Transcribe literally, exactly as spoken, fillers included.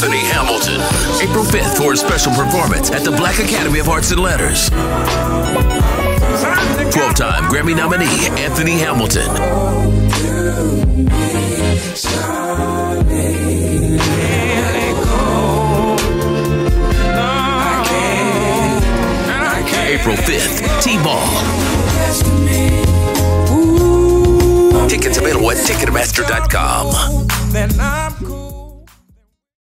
Anthony Hamilton. April fifth for a special performance at the Black Academy of Arts and Letters. twelve-time Grammy nominee Anthony Hamilton. April fifth, T-Ball. Tickets available at ticketmaster dot com.